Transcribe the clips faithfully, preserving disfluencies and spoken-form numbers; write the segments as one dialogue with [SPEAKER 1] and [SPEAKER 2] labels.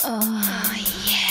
[SPEAKER 1] Oh, yeah.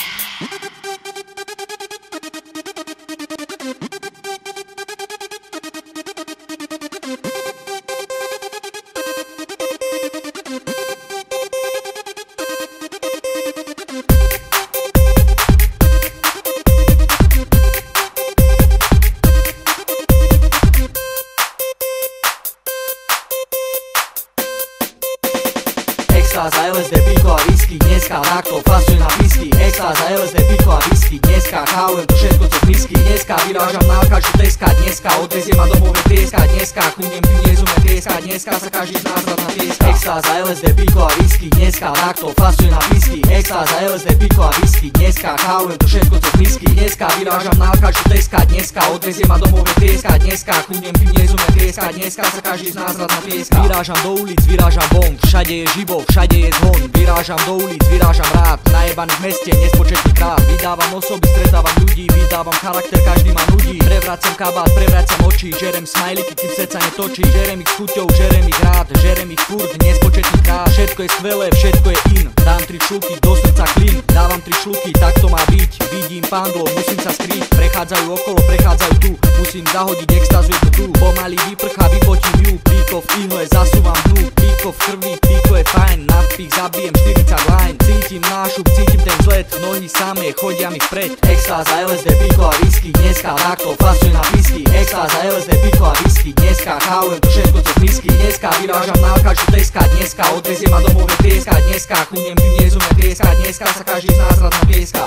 [SPEAKER 2] Extáza, el es de piko a whisky, dneska takto fasuj na pisky. Extáza, el es de piko a whisky, dneska cháujem to všetko cez misky. Dneska vyrážam na alkaču teska, dneska odvezie ma domov trieska. Dneska chudnem tu nezume trieska, dneska sa každý z nás rád na trieska. Extáza, el es de piko a whisky, dneska takto fasuj na pisky. Extáza, el es de piko a whisky, dneska cháujem to všetko cez misky. Dneska vyrážam na alkaču teska, dneska odvezie ma domov trieska. Dneska chudnem tu nezume trieska, dneska sa každý z nás rád na trieska. Vyrážam do ulic, vyrážam von, všade je živo, všade je zvon. Vyrážam do ulic, vyrážam rád, najebaný v meste nespočetný krát. Vydávam osoby, stretávam ľudí, vydávam charakter, každý ma nudí. Prevracam kabát, prevracam oči, žerem smajliky, kým srdca netočí. Žerem ich s chuťou, žerem ich rád, žerem ich furt nespočetný krát. Všetko je skvelé, všetko je in, dám tri šluky, do srdca klin. Dávam tri šluky, tak to má byť. Vidím pandlo, musím sa skryť, prechádzajú okolo, prechádzajú tu. Musím zahodiť extázu jednu tu, pomaly vyprchá, vypotím ju. Píko v ihle, zasúvam dnu, píko v krvi, píko je fajn. Na vpich zabijem štyridsať line, cítim nášup, cítim ten vzlet. Nohy samé, chodia mi vpred. Extáza, el es de piko a whisky, dneska takto fasuj na pisky. Extáza, el es de piko a whisky, dneska cháujem to všetko cez misky. Dneska vyrážam na alkaču teska, dneska odvezie ma domov trieska. Dneska chudnem tu nezume trieska, dneska sa každý z nás rád na trieska.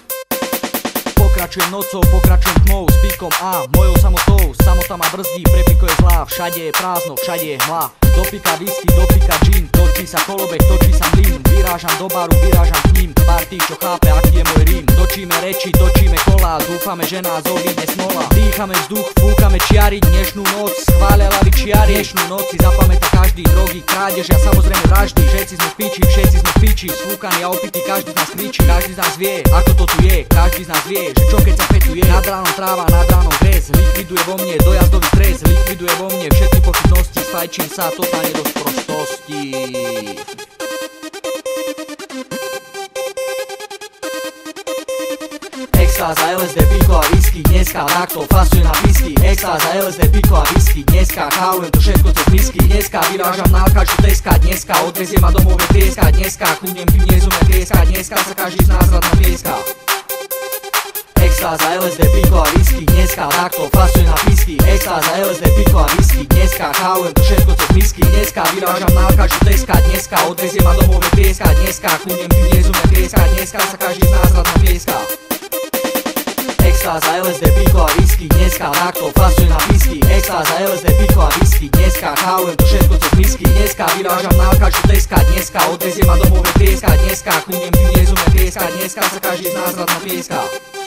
[SPEAKER 2] Pokračujem nocou, pokračujem tmou, s píkom a mojou samotou. Samota ma brzdí, pre piko je zlá, všade je prázdno, všade je hmla. Do pika whisky, do pika gin, točí sa kolobek, točí sa mlyn. Vyrážam do baru, vyrážam k ním, party, čo chápe, aký je môj rím. Točíme reči, točíme kola, dúfame, že nás obíde smola. Dýchame vzduch, fúkame čiary, dnešnú noc schvália lavičiari. Dnešnú noc si zapamätá každý, drogy, krádež a samozrejme vraždy. Všetci sme v piči, všetci sme v piči, sfúkaní a opití, každý z nás kričí. Každý z nás vie, ako to tu je, každý z nás vie, že čo keď sa petuje. Nad ránom tráva, nad ránom gres, likviduje vo mne dojazdový stres, likviduje vo mne všetky pochybnosti, sfajčím sa totálne do sprostosti. Extáza, el es de piko a whisky, dneska takto fasuj na pisky. Extáza, el es de piko a whisky, dneska cháujem to všetko cez misky. Dneska vyrážam na alkaču teska, dneska odvezie ma domov trieska. Dneska chudnem tu nezume trieska, dneska sa každý z nás rád na trieska. Extáza, el es de piko a whisky, dneska takto fasuj na pisky. Extáza, el es de piko a whisky, dneska cháujem to všetko cez misky. Dneska vyrážam na alkaču teska, dneska odvezie ma domov trieska. Dneska chudnem tu nezume trieska, dneska sa každý z nás rád na trieska. Extáza, el es de piko a whisky, dneska takto fasuj na pisky. Extáza, el es de piko a whisky, dneska cháujem to všetko cez misky. Dneska vyrážam na alkaču teska, dneska odvezie ma domov trieska. Dneska chudnem tu nezume trieska, dneska sa každý z nás rád na trieska.